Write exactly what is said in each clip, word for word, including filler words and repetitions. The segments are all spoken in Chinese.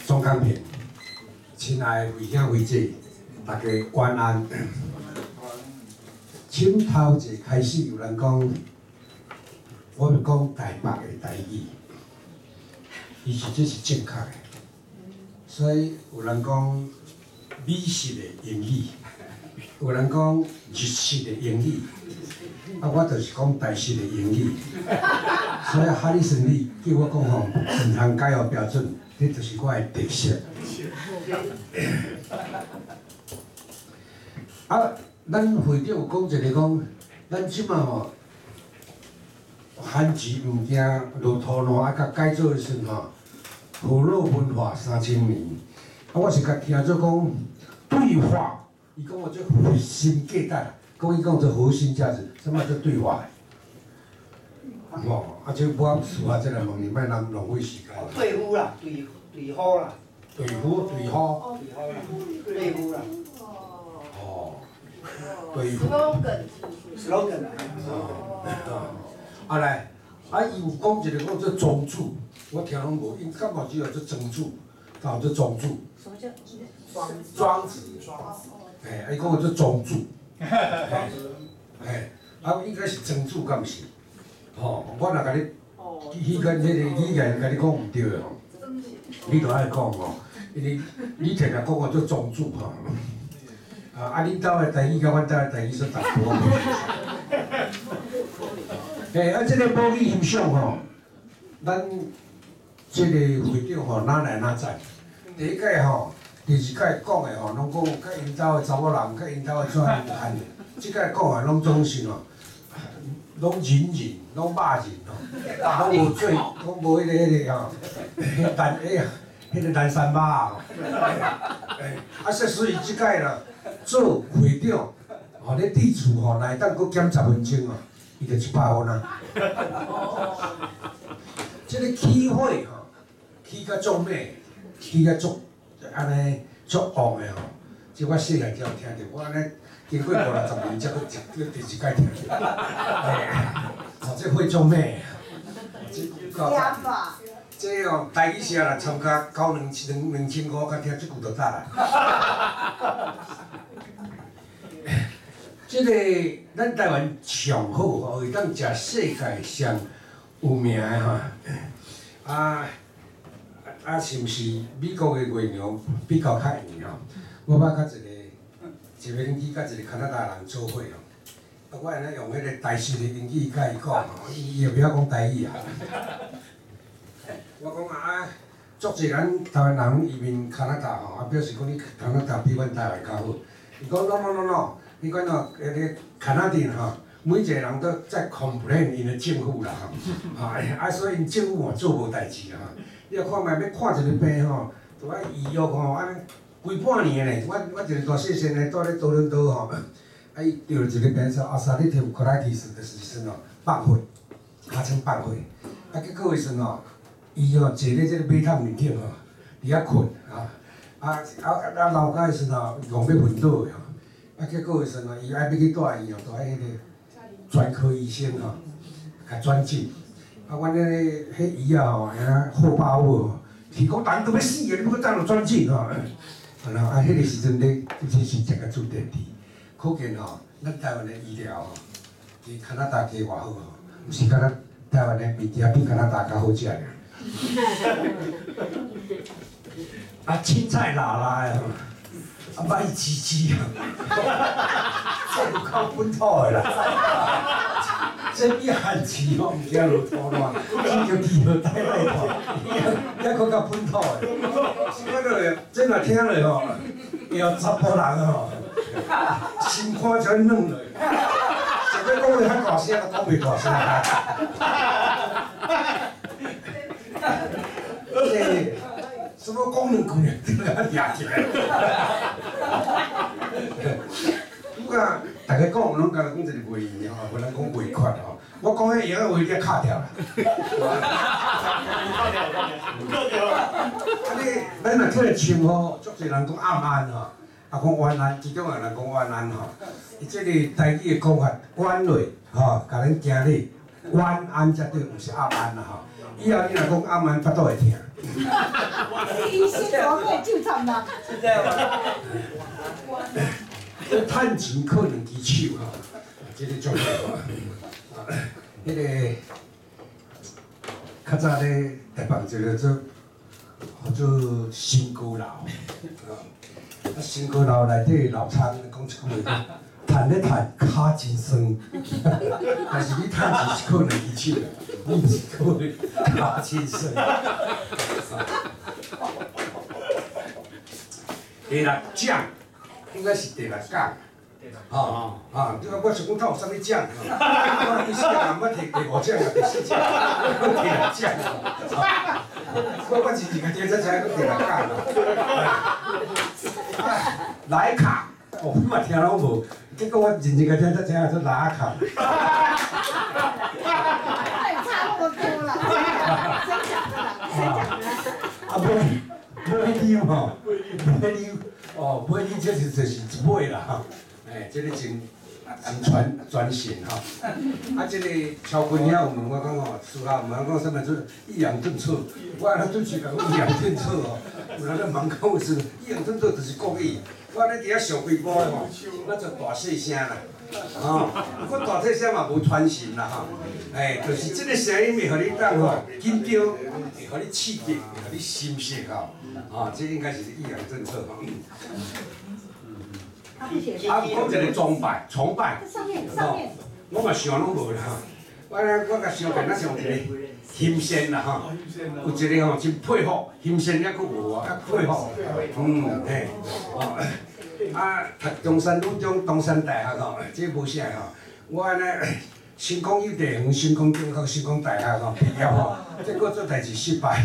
总干片，亲爱的贵兄贵姐，大家晚安。从头一开始有人讲，我们讲台北的台语，伊是这是正确的。所以有人讲美式的英语，有人讲日式的英语，啊，我就是讲台式的英语。所以哈里森你叫我讲吼，唔通改学标准，这就是我的特色。啊，咱会长有讲一个讲，咱即马吼，番薯物件落土烂啊，甲改造的时阵吼，河洛文化三千年。啊，我是甲听做讲对话，伊讲我这核心价值，讲伊讲这核心价值，什么叫对话？哦，啊，这我私下再来问你，莫浪浪费时间。 对付啦，对对好啦， 对付对好， 对好啦，对付啦。 哦，对付。 slogan 啦。 哦，啊来，啊伊有讲一个讲做宗主，我听拢无，因感觉只有做宗主，还有做宗主。 什么叫庄庄子？ 庄子。 嘿，啊伊讲做宗主。嘿，啊应该是宗主，敢毋是？吼，我若甲你，迄个迄个语言甲你讲毋对的吼，你着爱讲吼，因为你摕来讲我做宗主吼。 啊！啊，恁兜的台语甲阮兜的台语说淡薄。诶，啊，即个母语欣赏吼，咱即个会长吼哪来哪在？第一届吼，第二届讲的吼，拢讲甲因兜的查某人，甲因兜的怎样谈。即届讲的拢总是吼，拢忍忍，拢骂人吼，拢无做，拢无迄个迄个吼，迄单哎呀，迄个南山妈吼。诶，啊，说所以即届啦。 做会长，吼咧地厝吼，内当搁减十分钟哦，伊就一百分啊。即个起火吼，起甲足美，起甲足安尼足旺的吼。即我细汉才有听着，我安尼经过五六十年才搁食，搁第二届听着。哦，这火足美。加法。这哦，台语社人参加交两两两千五，甲听即句就得啦。即个咱台湾上好吼，会当食世界上有名的吼，啊啊是毋是美国的月娘比较较圆吼？我捌甲一个一个英语甲一个加拿大人做伙吼，啊我安尼用迄个台式的英语甲伊讲吼，伊也不晓讲台语啊。我讲啊，足侪咱台湾人移民加拿大吼，啊表示讲你加拿大比阮台湾较好。伊讲 no no no no。 你看哦，迄个加拿大吼，每一个人都在 complain 因的政府啦吼，哈，啊，所以因政府吼做无代志啦吼。你要看卖要看一个病吼，都爱预约吼，安尼规半年嘞。我我一个大细汉嘞，住咧多伦多吼，啊伊得了一个病说 ulcerative colitis 就是说吼放血，尻川放血，啊结果时阵吼，伊吼坐咧即个马桶面顶吼，伫遐困啊，啊啊啊楼骹时阵吼，戆要昏倒的吼。 啊，结果的时阵，伊爱要去带伊哦，带迄个专科医生吼，甲转诊。啊，阮迄个迄医啊吼，安好把握吼，是讲人都要死个，你要怎落转诊吼？然后啊，迄个时阵咧，真是食甲做电梯，可见吼，咱台湾的医疗吼，比加拿大加偌好吼，毋是敢若台湾的物件比加拿大较好食尔。啊，青菜辣辣的吼。 啊，歹滋滋啊！这有够本土的啦，这比汉字吼，毋惊落土烂，见着字号呆呆看，遐佫较本土的。是看落咧，这若听落吼，要查甫人吼，心肝才软落。想要讲话较大声，都讲袂大声。这什么功能功能，这个抓起来。拄甲大家讲，拢甲讲一个卖药吼，无人讲卖款吼。我讲迄药话你卡掉啦。卡掉啦。啊你，咱若听称呼，足侪人讲暗安吼，啊讲冤安，其中有人讲冤安吼。伊即个台语的讲法，冤类吼，甲咱行咧晚安才对，毋是暗安啦吼。以后你若讲暗安，腹肚会疼。 医生怎么可以救他们？ 是这样吗？ 趁钱靠两支手吼，即个重要啊。迄个较早咧台北一个做，叫做新高楼，啊，新高楼内底老厂讲一句话，趁咧趁骹真酸，但是你趁钱是靠两支手的，你毋是靠骹真酸。第六奖应该是第六奖。哦，啊，你讲我想讲，他有啥物奖？我第四项我摕第五奖啊，第四奖，我摕六奖啊。我我是一个天才才，我摕六奖啊。莱卡，哦，我嘛听拢无，结果我认真个听才知影做拉卡。 太差不多了，谁讲的啦？谁讲的啦？ 啊，买买溜吼，买溜，哦，买溜这是就是一买啦吼。哎，这个真真传传神吼，啊，这个超群遐有问我讲吼，私下问我讲啥物做抑扬顿挫，我安尼对住讲抑扬顿挫哦，有人咧问讲有是抑扬顿挫就是国语，我咧伫遐上几波吼，我就大细声啦，吼，我大细声嘛无传神啦吼，哎，就是这个声音会互你当吼紧张，会互你刺激，会互你心息吼，啊，这应该是抑扬顿挫吼。啊，讲一个崇拜，崇拜。 上面上面。 我嘛想拢无啦，我咧我甲想变咱上一个欣羡啦吼，有一个吼真佩服，欣羡还佫无啊，较佩服，嗯嘿，哦，啊读中山女中中山大学吼，这无啥吼，我安尼成功幼稚园、成功中学、成功大学吼毕业吼，结果做代志失败。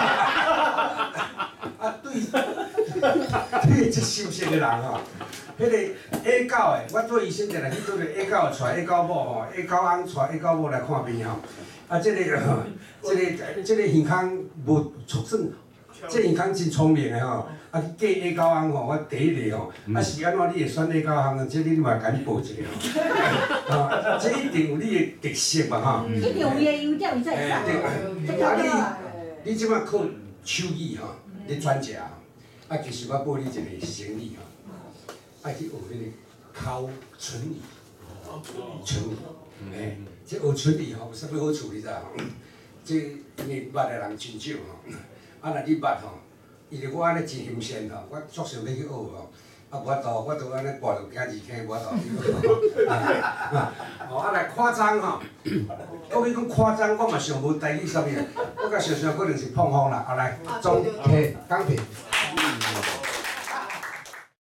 啊对，对这心性个人吼。迄个 A 九的，我做医生定来去做个 A 九的，带 A 九某吼 ，A 九翁带 A 九某来看病吼。啊，这个，这个，这个耳康无出算，这耳康真聪明的吼。啊，嫁 A 九翁吼，我第一个吼，啊是安怎你会选 A 九翁？这你嘛甲你报一个吼。啊，这一定有你的特色嘛吼。 一定有伊的优点，伊才会上。 啊，你你即摆靠手艺吼，你转食，啊，其实我报你一个生意吼。爱去学迄个口唇语，唇语，哎，这学唇语吼有啥物好处你知吼？这因为捌的人真少吼，啊，若你捌吼，伊就我安尼真新鲜吼，我足想要去学吼，啊，无法度，我都安尼跋着囝儿囝无法度去学。哦，啊来夸张吼，讲起讲夸张，我嘛想无台语啥物，我甲想想可能是碰风啦，啊来，总体讲评。